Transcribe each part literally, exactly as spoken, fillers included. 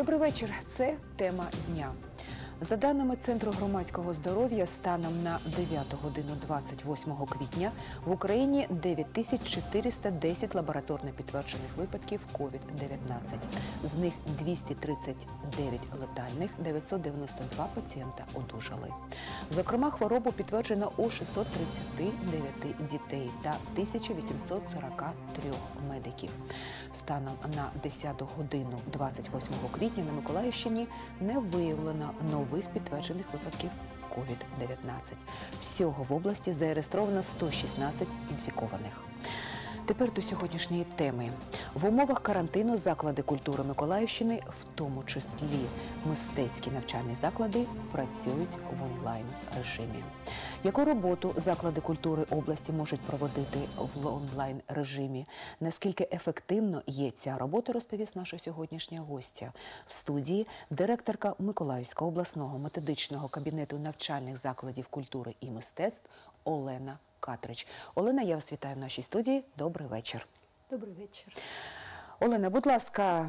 Добрий вечір. Це тема дня. За даними Центру громадського здоров'я, станом на дев'яту годину двадцять восьмого квітня в Україні дев'ять тисяч чотириста десять лабораторно підтверджених випадків ковід дев'ятнадцять. З них двісті тридцять дев'ять летальних, дев'ятсот дев'яносто два пацієнта одужали. Зокрема, хворобу підтверджено у шістсот тридцяти дев'яти дітей та тисяча вісімсот сорок три медиків. Станом на десяту годину двадцять восьмого квітня на Миколаївщині не виявлено нових підтверджених випадків ковід дев'ятнадцять. Всього в області зареєстровано сто шістнадцять інфікованих. Тепер до сьогоднішньої теми. В умовах карантину заклади культури Миколаївщини, в тому числі мистецькі навчальні заклади, працюють в онлайн-режимі. Яку роботу заклади культури області можуть проводити в онлайн-режимі? Наскільки ефективно є ця робота, розповість наша сьогоднішня гостя. В студії директорка Миколаївського обласного методичного кабінету навчальних закладів культури і мистецтв Олена Катрич. Олена, я вас вітаю в нашій студії. Добрий вечір. Добрий вечір. Олена, будь ласка,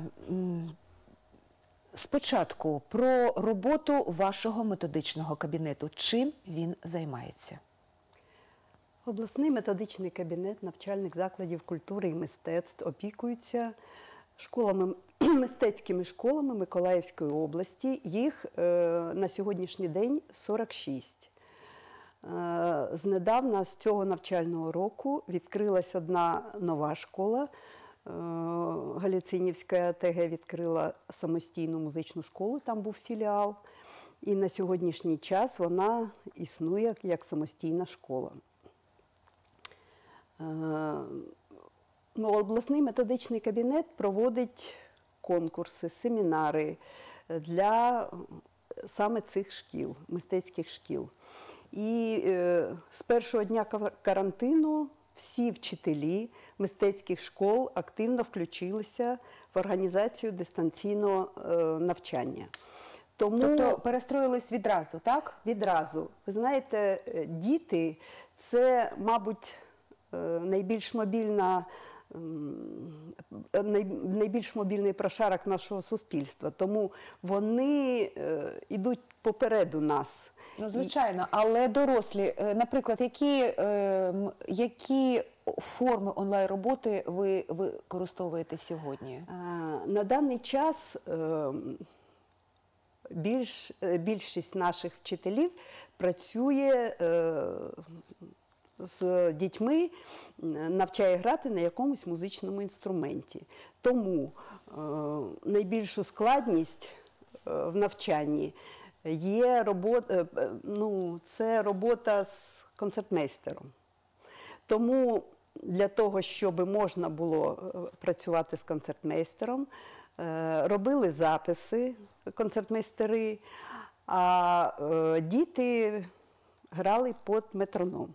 спочатку про роботу вашого методичного кабінету. Чим він займається? Обласний методичний кабінет навчальних закладів культури і мистецтв опікується школами, мистецькими школами Миколаївської області. Їх е, на сьогоднішній день сорок шість. Е, знедавна з цього навчального року відкрилась одна нова школа. Галіцинівська ТГ відкрила самостійну музичну школу, там був філіал. І на сьогоднішній час вона існує як самостійна школа. Обласний методичний кабінет проводить конкурси, семінари для саме цих шкіл, мистецьких шкіл. І з першого дня карантину всі вчителі мистецьких школ активно включилися в організацію дистанційного навчання. Тому тобто перестроїлись відразу, так? Відразу. Ви знаєте, діти – це, мабуть, найбільш мобільна, найбільш мобільний прошарок нашого суспільства. Тому вони йдуть попереду нас. Ну, звичайно, але дорослі, наприклад, які, е, які форми онлайн-роботи ви використовуєте сьогодні? На даний час е, більш, більшість наших вчителів працює е, з дітьми, навчає грати на якомусь музичному інструменті. Тому е, найбільшу складність е, в навчанні є робота, ну, це робота з концертмейстером. Тому для того, щоб можна було працювати з концертмейстером, робили записи концертмейстери, а діти грали під метроном.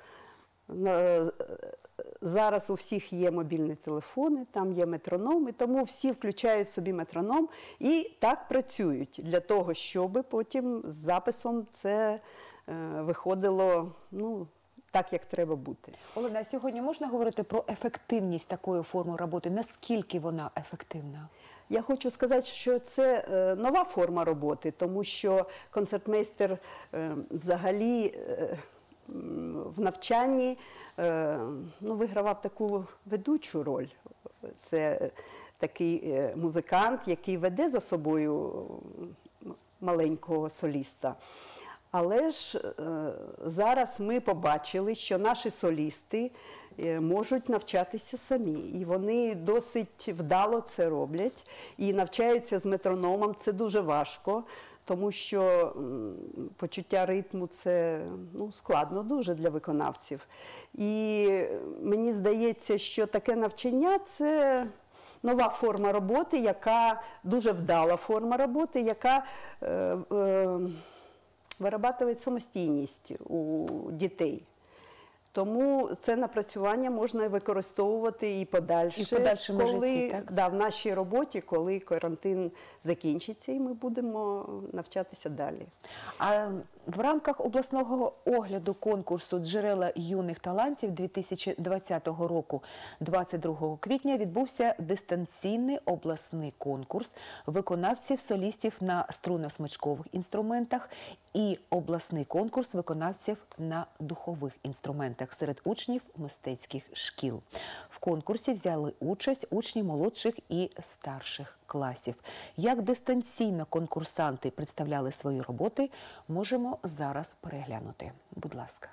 Зараз у всіх є мобільні телефони, там є метрономи, тому всі включають собі метроном і так працюють для того, щоб потім з записом це е, виходило, ну, так, як треба бути. Олена, сьогодні можна говорити про ефективність такої форми роботи? Наскільки вона ефективна? Я хочу сказати, що це е, нова форма роботи, тому що концертмейстер е, взагалі е, в навчанні ну, вигравав таку ведучу роль. Це такий музикант, який веде за собою маленького соліста. Але ж зараз ми побачили, що наші солісти можуть навчатися самі. І вони досить вдало це роблять. І навчаються з метрономом. Це дуже важко. Тому що почуття ритму – це ну, складно дуже для виконавців. І мені здається, що таке навчання – це нова форма роботи, яка дуже вдала форма роботи, яка е, е, вирабатує самостійність у дітей. Тому це напрацювання можна використовувати і подальше, І в подальшому коли, житті, так? Да, в нашій роботі, коли карантин закінчиться, і ми будемо навчатися далі. А в рамках обласного огляду конкурсу «Джерела юних талантів» дві тисячі двадцятого року, двадцять другого квітня, відбувся дистанційний обласний конкурс виконавців-солістів на струнно-смичкових інструментах і обласний конкурс виконавців на духових інструментах серед учнів мистецьких шкіл. В конкурсі взяли участь учні молодших і старших класів. Як дистанційно конкурсанти представляли свої роботи, можемо зараз переглянути. Будь ласка.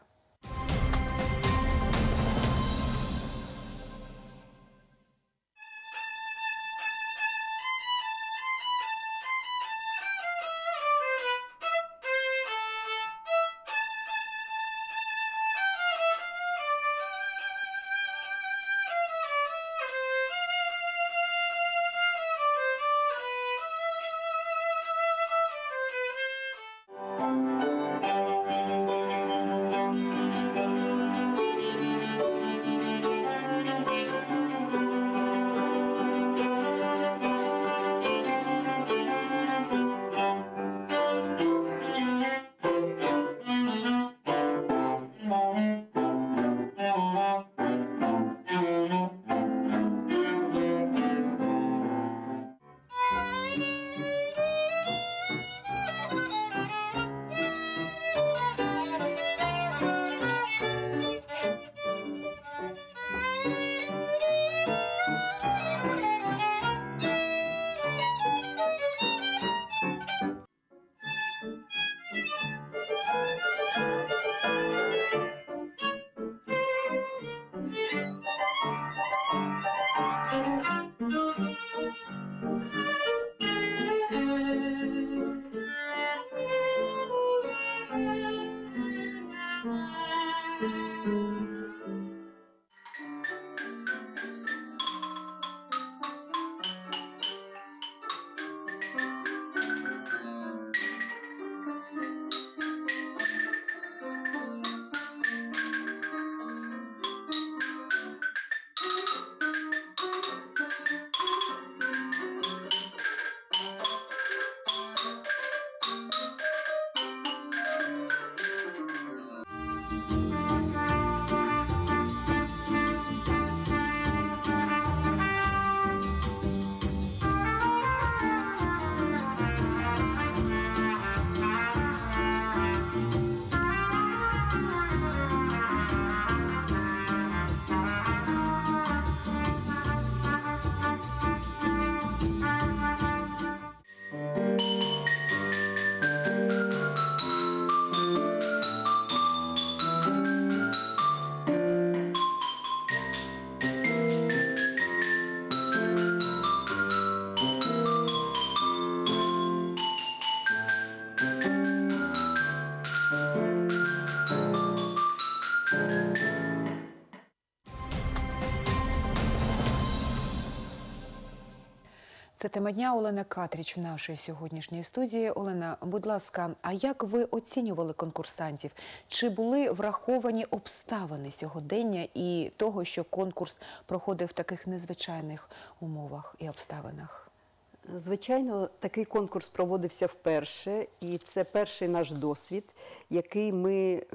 Це тема дня. Олена Катріч в нашій сьогоднішній студії. Олена, будь ласка, а як ви оцінювали конкурсантів? Чи були враховані обставини сьогодення і того, що конкурс проходив в таких незвичайних умовах і обставинах? Звичайно, такий конкурс проводився вперше, і це перший наш досвід, який ми е,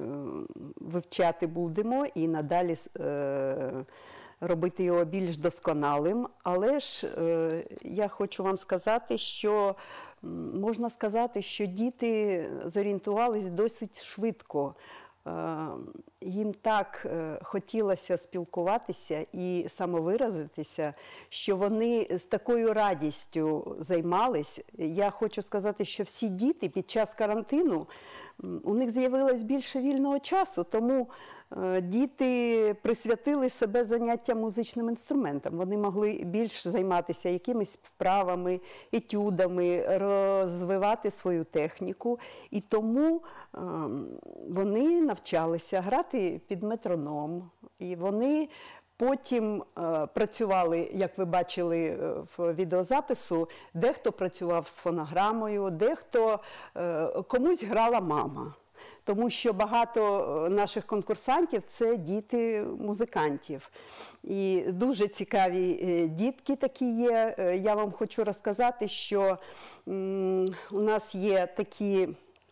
вивчати будемо і надалі е, робити його більш досконалим. Але ж е, я хочу вам сказати, що можна сказати, що діти зорієнтувалися досить швидко. Їм так хотілося спілкуватися і самовиразитися, що вони з такою радістю займались. Я хочу сказати, що всі діти під час карантину, у них з'явилось більше вільного часу, тому діти присвятили себе заняттям музичним інструментом. Вони могли більш займатися якимись вправами, етюдами, розвивати свою техніку. І тому вони навчалися грати під метроном. І вони потім е, працювали, як ви бачили в відеозапису, дехто працював з фонограмою, дехто, е, комусь грала мама. тому що багато наших конкурсантів – це діти музикантів. І дуже цікаві дітки такі є. Я вам хочу розказати, що у нас є такі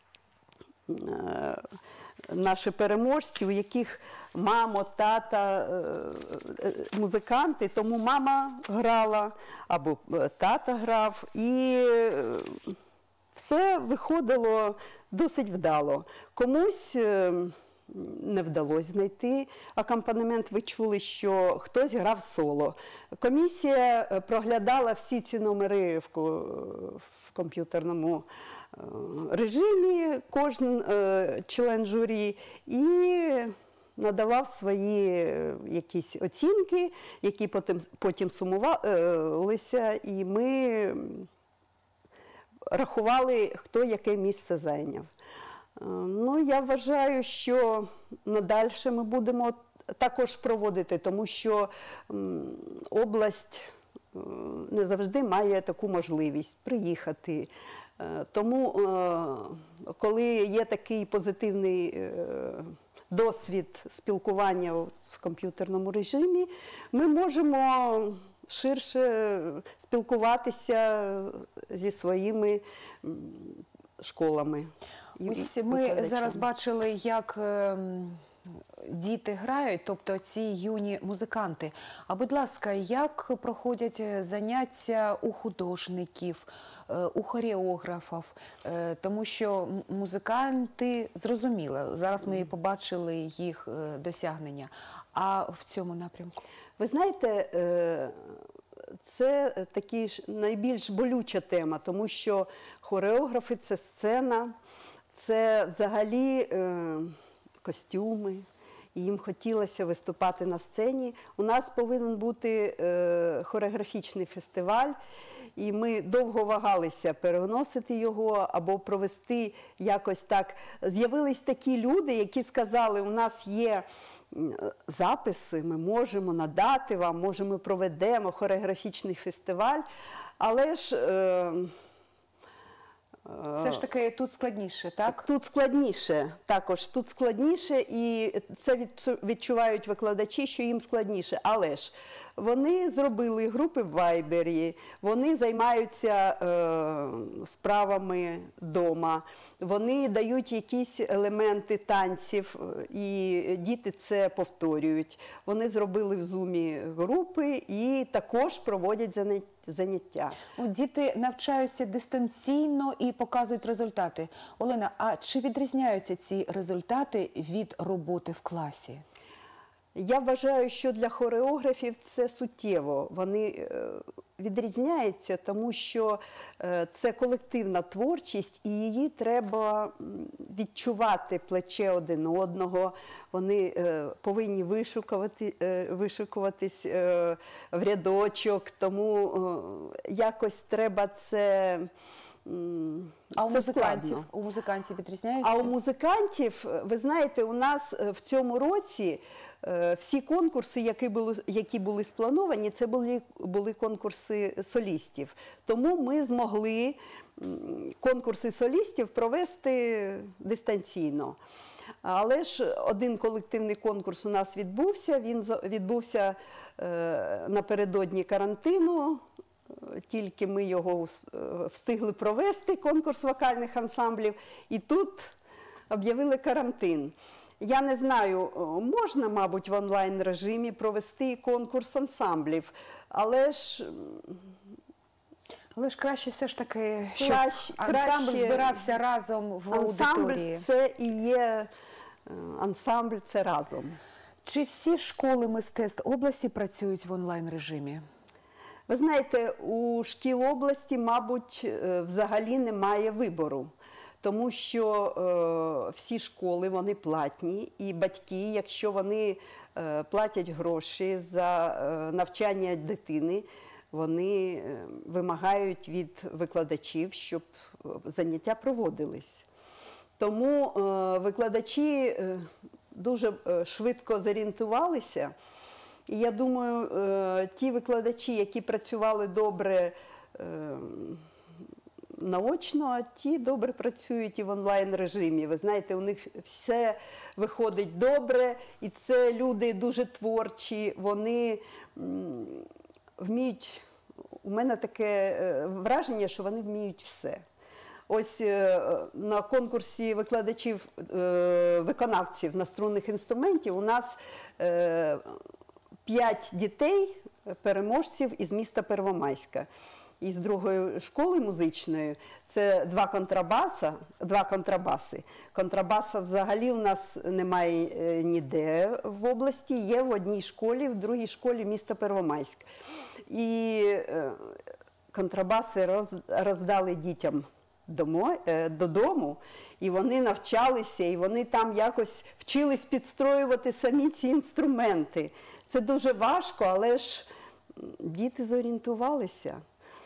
наші переможці, у яких мама, тата музиканти, тому мама грала або тата грав, і все виходило досить вдало. Комусь не вдалося знайти акомпанемент, ви чули, що хтось грав соло. Комісія проглядала всі ці номери в, в комп'ютерному режимі, кожен член журі, і надавав свої якісь оцінки, які потім, потім сумувалися, і ми рахували, хто яке місце зайняв. Ну, я вважаю, що надальше ми будемо також проводити, тому що область не завжди має таку можливість приїхати. Тому, коли є такий позитивний досвід спілкування в комп'ютерному режимі, ми можемо ширше спілкуватися зі своїми школами. Ось ми зараз бачили, як діти грають, тобто ці юні музиканти. А будь ласка, як проходять заняття у художників, у хореографів? Тому що музиканти, зрозуміло, зараз ми побачили їх досягнення. А в цьому напрямку? Ви знаєте, це такі ж найбільш болюча тема, тому що хореографи – це сцена, це взагалі е, костюми, і їм хотілося виступати на сцені. У нас повинен бути е, хореографічний фестиваль, і ми довго вагалися переносити його або провести якось так. З'явились такі люди, які сказали, у нас є записи, ми можемо надати вам, може ми проведемо хореографічний фестиваль, але ж е, все ж таки тут складніше, так? Тут складніше, також тут складніше, і це відчувають викладачі, що їм складніше. Але ж вони зробили групи в Вайбері, вони займаються е, вправами вдома, вони дають якісь елементи танців, і діти це повторюють. Вони зробили в Зумі групи і також проводять заняття. От діти навчаються дистанційно і показують результати. Олена, а чи відрізняються ці результати від роботи в класі? Я вважаю, що для хореографів це суттєво. Вони відрізняються, тому що це колективна творчість, і її треба відчувати плече один одного. Вони повинні вишукувати, вишукуватись в рядочок, тому якось треба це... А у музикантів? У музикантів відрізняються? А у музикантів, ви знаєте, у нас в цьому році всі конкурси, які були, які були сплановані, це були, були конкурси солістів. Тому ми змогли конкурси солістів провести дистанційно. Але ж один колективний конкурс у нас відбувся, він відбувся напередодні карантину. Тільки ми його встигли провести, конкурс вокальних ансамблів, і тут об'явили карантин. Я не знаю, можна, мабуть, в онлайн-режимі провести конкурс ансамблів, але ж... Але ж краще все ж таки, щоб краще, ансамбль краще... збирався разом в аудиторії. Ансамбль – це і є ансамбль, це разом. Чи всі школи мистецтв області працюють в онлайн-режимі? Ви знаєте, у шкіл області, мабуть, взагалі немає вибору, тому що е, всі школи, вони платні, і батьки, якщо вони е, платять гроші за е, навчання дитини, вони е, вимагають від викладачів, щоб заняття проводились. Тому е, викладачі е, дуже швидко зорієнтувалися. І я думаю, ті викладачі, які працювали добре наочно, а ті добре працюють і в онлайн-режимі. Ви знаєте, у них все виходить добре, і це люди дуже творчі, вони м, вміють, у мене таке е, враження, що вони вміють все. Ось е, на конкурсі викладачів, е, виконавців наструнних інструментів у нас е, п'ять дітей, переможців із міста Первомайська. Із другої школи музичної це два контрабаса, два контрабаси. Контрабаса взагалі у нас немає е, ніде в області, є в одній школі, в другій школі міста Первомайськ. І е, контрабаси роз, роздали дітям домо, е, додому, і вони навчалися, і вони там якось вчились підстроювати самі ці інструменти. Це дуже важко, але ж діти зорієнтувалися.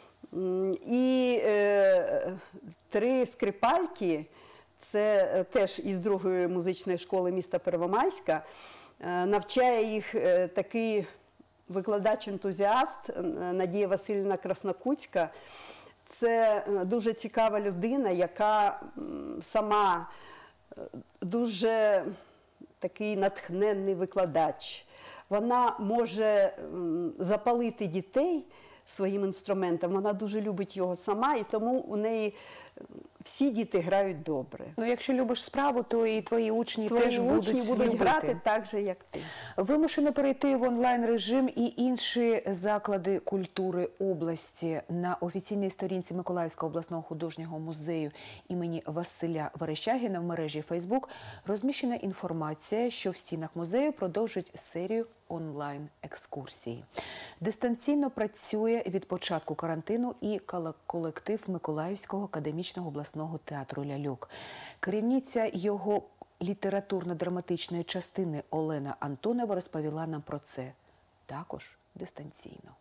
І е, три скрипальки, це теж із другої музичної школи міста Первомайська, е, навчає їх е, такий викладач-ентузіаст Надія Васильівна Краснокутська. Це дуже цікава людина, яка сама дуже такий натхненний викладач. Вона може запалити дітей своїм інструментом, вона дуже любить його сама, і тому у неї всі діти грають добре. Ну, якщо любиш справу, то і твої учні Твої теж учні будуть, будуть любити. грати так же, як ти. Вимушено перейти в онлайн-режим і інші заклади культури області. На офіційній сторінці Миколаївського обласного художнього музею імені Василя Верещагіна в мережі Фейсбук розміщена інформація, що в стінах музею продовжують серію онлайн-екскурсій. Дистанційно працює від початку карантину і колектив Миколаївського академічного обласного театру «Ляльок». Керівниця його літературно-драматичної частини Олена Антонова розповіла нам про це. Також дистанційно.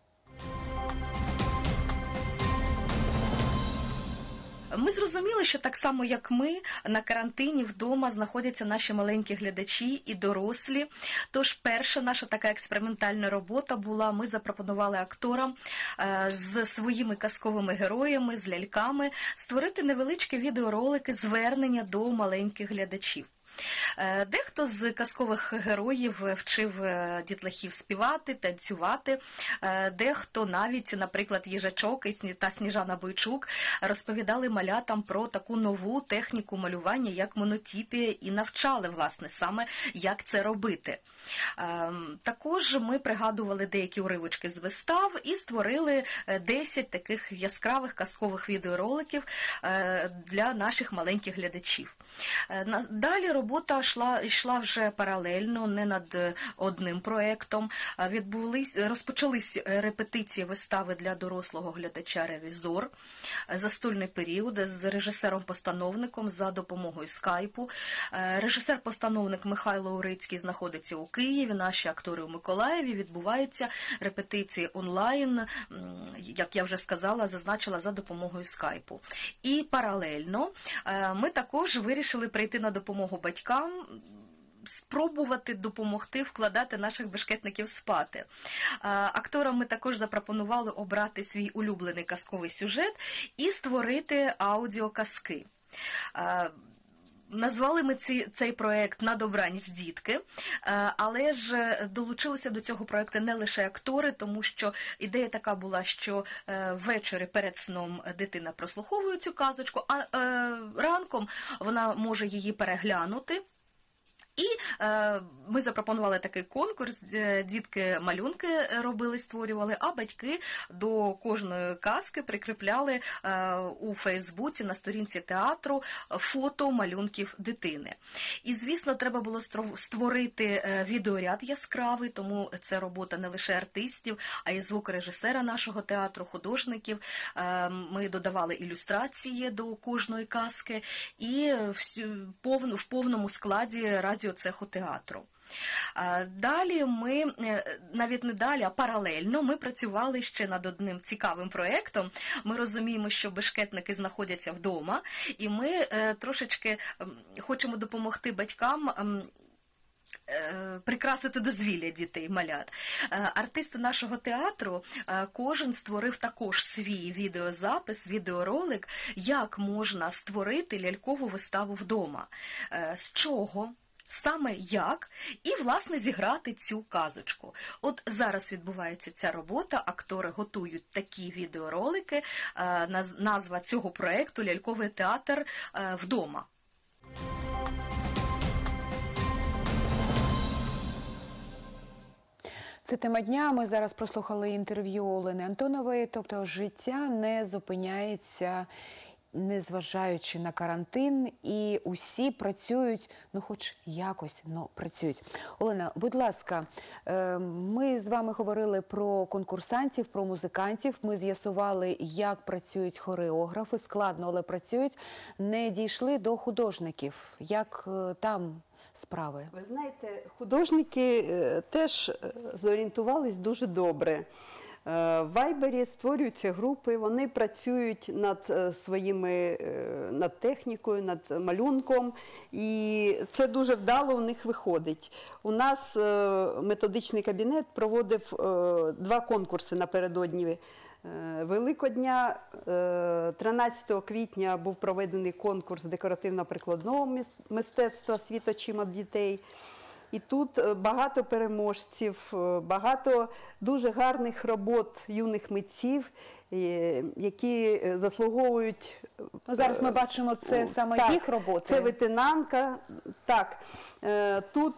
Ми зрозуміли, що так само, як ми, на карантині вдома знаходяться наші маленькі глядачі і дорослі. Тож перша наша така експериментальна робота була, ми запропонували акторам з своїми казковими героями, з ляльками, створити невеличкі відеоролики звернення до маленьких глядачів. Дехто з казкових героїв вчив дітлахів співати, танцювати, дехто навіть, наприклад, Їжачок та Сніжана Бойчук розповідали малятам про таку нову техніку малювання, як монотіпія, і навчали, власне, саме, як це робити. Також ми пригадували деякі уривочки з вистав і створили десять таких яскравих казкових відеороликів для наших маленьких глядачів. Далі робота йшла, йшла вже паралельно, не над одним проєктом. Відбулись, розпочались репетиції вистави для дорослого глядача «Ревізор», «Застольний період» з режисером-постановником за допомогою скайпу. Режисер-постановник Михайло Урицький знаходиться у Києві, наші актори у Миколаєві. Відбуваються репетиції онлайн, як я вже сказала, зазначила, за допомогою скайпу. І паралельно ми також вирішили прийти на допомогу батькам, спробувати допомогти вкладати наших бешкетників спати. Акторам ми також запропонували обрати свій улюблений казковий сюжет і створити аудіоказки. Назвали ми ці, цей проєкт «На добраніч, дітки», але ж долучилися до цього проєкту не лише актори, тому що ідея така була, що ввечері перед сном дитина прослуховує цю казочку, а ранком вона може її переглянути. І е, ми запропонували такий конкурс, дітки малюнки робили, створювали, а батьки до кожної казки прикріпляли е, у Фейсбуці на сторінці театру фото малюнків дитини. І, звісно, треба було створити відеоряд яскравий, тому це робота не лише артистів, а й звукорежисера нашого театру, художників. Е, ми додавали ілюстрації до кожної казки і в, в повному складі радіо цеху театру. Далі ми, навіть не далі, а паралельно, ми працювали ще над одним цікавим проєктом. Ми розуміємо, що бешкетники знаходяться вдома, і ми трошечки хочемо допомогти батькам е, прикрасити дозвілля дітей, малят. Е, Артисти нашого театру, е, кожен створив також свій відеозапис, відеоролик, як можна створити лялькову виставу вдома. Е, З чого? Саме як і, власне, зіграти цю казочку. От зараз відбувається ця робота, актори готують такі відеоролики, е, наз- назва цього проєкту «Ляльковий театр е, вдома». Це тема дня. Ми зараз прослухали інтерв'ю Олени Антонової. Тобто життя не зупиняється, незважаючи на карантин, і усі працюють, ну хоч якось, ну працюють. Олена, будь ласка, е, ми з вами говорили про конкурсантів, про музикантів. Ми з'ясували, як працюють хореографи. Складно, але працюють. Не дійшли до художників. Як е, там справи? Ви знаєте, художники е, теж е, зорієнтувались дуже добре. Е, В Вайбері створюються групи, вони працюють над е, своїми, е, над технікою, над малюнком, і це дуже вдало у них виходить. У нас е, методичний кабінет проводив е, два конкурси напередодні Е, Великодня. Е, тринадцятого квітня був проведений конкурс декоративно-прикладного мис- мистецтва «Світ очима дітей». І тут е, багато переможців, е, багато дуже гарних робот юних митців, е, які е, заслуговують. Ну, зараз ми бачимо, це саме Так, їх роботи. Це ветенанка. Так, е, тут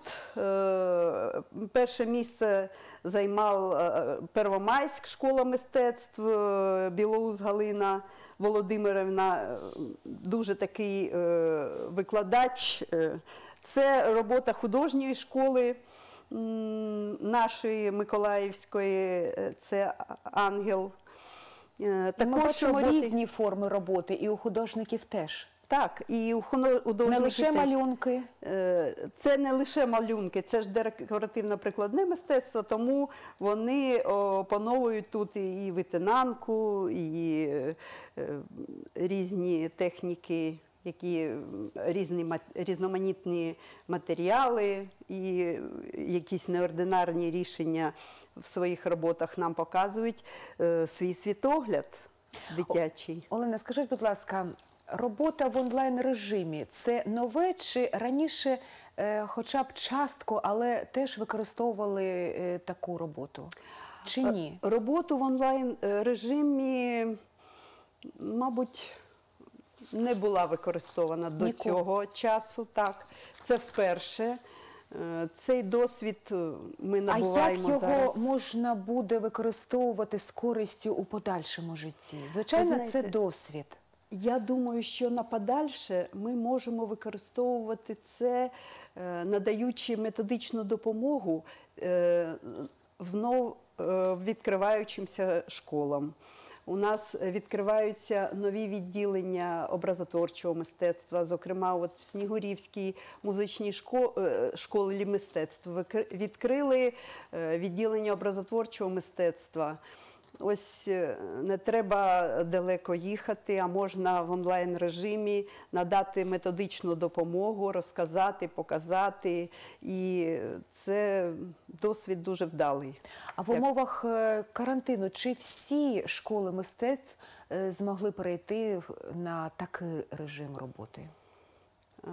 е, перше місце займав е, Первомайськ, школа мистецтв, е, Білоус Галина Володимирівна, е, дуже такий е, викладач. Е, Це робота художньої школи м, нашої Миколаївської, е, це Ангел. Е, Ми бачимо роботи- різні форми роботи, і у художників теж. Так, і у хоно- художників Не лише теж. малюнки. Е, Це не лише малюнки, це ж декоративно-прикладне мистецтво, тому вони опановують тут і витинанку, і е, е, різні техніки, які різні мат- різноманітні матеріали і якісь неординарні рішення в своїх роботах нам показують е, свій світогляд дитячий. Олена, скажіть, будь ласка, робота в онлайн-режимі – це нове чи раніше е, хоча б частку, але теж використовували е, таку роботу? Чи ні? Роботу в онлайн-режимі, мабуть, не була використована до Ніколи. цього часу. Так, це вперше. Е, Цей досвід е, ми А як набуваємо його зараз. можна буде використовувати з користю у подальшому житті? Звичайно, Ви знаєте, це досвід. Я думаю, що на подальше ми можемо використовувати це, е, надаючи методичну допомогу е, внов е, відкриваючимся школам. У нас відкриваються нові відділення образотворчого мистецтва, зокрема, от в Снігурівській музичній шко- е, школі мистецтв викри- відкрили е, відділення образотворчого мистецтва. Ось е, не треба далеко їхати, а можна в онлайн-режимі надати методичну допомогу, розказати, показати. І це досвід дуже вдалий. А в умовах е, карантину чи всі школи мистецтв е, змогли перейти в- на такий режим роботи? Е,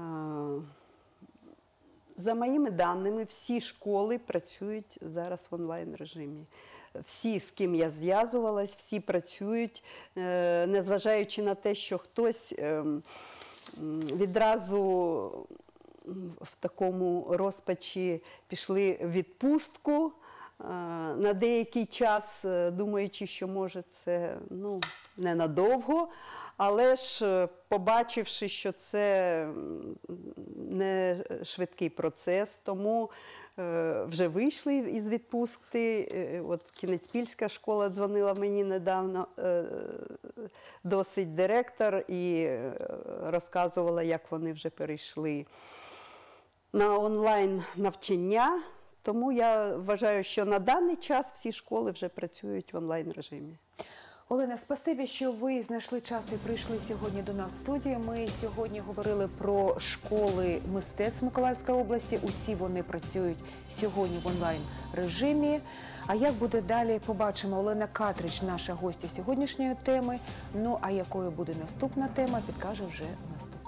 За моїми даними, всі школи працюють зараз в онлайн-режимі. Всі, з ким я зв'язувалась, всі працюють, е, незважаючи на те, що хтось е, м, відразу в такому розпачі пішли в відпустку е, на деякий час, е, думаючи, що може це ну, ненадовго. Але ж, е, побачивши, що це м, не швидкий процес, тому е, вже вийшли із відпустки. Е, От Кінецьпільська школа дзвонила мені недавно, е, досить директор, і е, розказувала, як вони вже перейшли на онлайн навчання. Тому я вважаю, що на даний час всі школи вже працюють в онлайн режимі. Олена, спасибі, що ви знайшли час і прийшли сьогодні до нас в студію. Ми сьогодні говорили про школи мистецтв Миколаївської області. Усі вони працюють сьогодні в онлайн-режимі. А як буде далі, побачимо. Олена Катрич, наша гостя сьогоднішньої теми. Ну, а якою буде наступна тема, підкаже вже наступна.